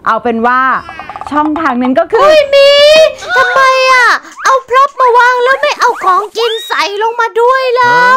เอาเป็นว่าช่องทางนั้นก็คือมีทำไมอ่ะเอาพร็อพมาวางแล้วไม่เอาของกินใส่ลงมาด้วยแล้ว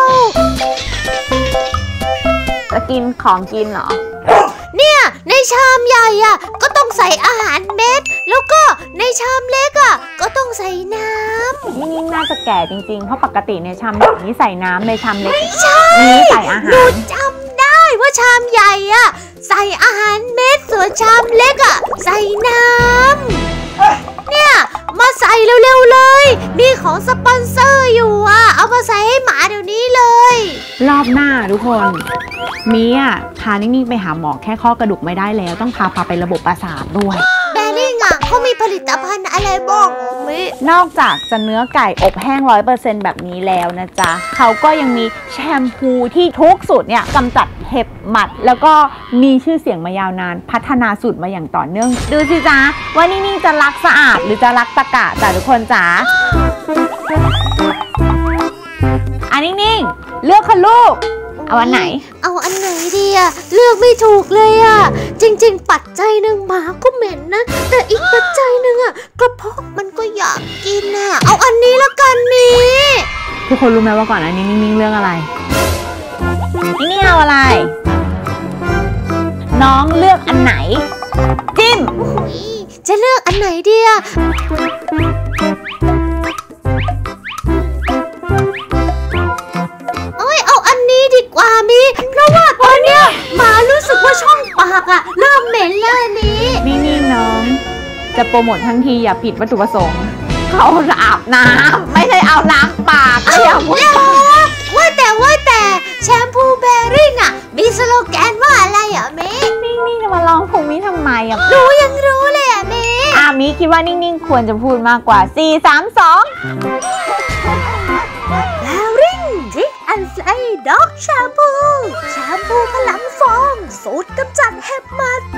จะกินของกินเหรอเนี่ยในชามใหญ่อ่ะก็ต้องใส่อาหารเม็ดแล้วก็ในชามเล็กอ่ะก็ต้องใส่น้ำนี่น่าจะแก่จริงๆเพราะปกติในชามใหญ่นี่ใส่น้ำในชามเล็กนี่ใส่อาหารหนูจำได้ว่าชามใหญ่อ่ะใส่อาหารเม็ดส่วนชามเล็กอ่ะใส่น้ำเนี่ยมาใส่เร็วๆเลยมีของสปอนเซอร์อยู่อ่ะเอามาใส่ให้หมาเดี๋ยวนี้เลยรอบหน้าทุกคนมีอ่ะพานิ่งๆไปหาหมอแค่ข้อกระดูกไม่ได้แล้วต้องพาไประบบประสาทด้วยแบริ่งอ่ะเขามีผลิตภัณฑ์อะไรบ้างมินอกจากจะเนื้อไก่อบแห้ง 100% แบบนี้แล้วนะจ๊ะเขาก็ยังมีแชมพูที่ทุกสูตรเนี่ยกำจัดเห็บหมัดแล้วก็มีชื่อเสียงมายาวนานพัฒนาสูตรมาอย่างต่อเนื่องดูสิจ๊ะว่านิ่งๆจะรักสะอาดหรือจะรักตะกะจ้ะทุกคนจ๋านิ่งๆเลือกค่ะลูกเอาอันไหนเอาอันไหนดีอะเลือกไม่ถูกเลยอะจริงๆปัจจัยหนึ่งหมาก็เหม็นนะแต่อีกปัจจัยหนึ่งอะกระเพาะมันก็อยากกินอะเอาอันนี้ละกันมีทุกคนรู้ไหมว่าก่อนอันนี้นิ่งๆเลือกอะไรนี่เอาอะไรน้องเลือกอันไหนจิ้มจะเลือกอันไหนดีอะเอาอันนี้ดีกว่ามีเพราะว่าตอนเนี้ยหมารู้สึกว่าช่องปากอะเริ่มเหม็นแล้วนี้นิ่งๆน้องจะโปรโมททั้งทีอย่าผิดวัตถุประสงค์เขาอาบน้ำไม่ใช่เอาล้างปากอย่าพูดว่าแต่แชมพูแบริ่งอะมีสโลแกนว่าอะไรอะเมย์นิ่งๆจะมาลองพุงนี้ทำไมอะหนูยังรู้เลยอะเมย์มิคิดว่านิ่งๆควรจะพูดมากกว่า4 3 2 แบริ่งทิกแอนด์ไฟด็อกแชมพูพลังฟองสูตรกำจัดเห็บหมัด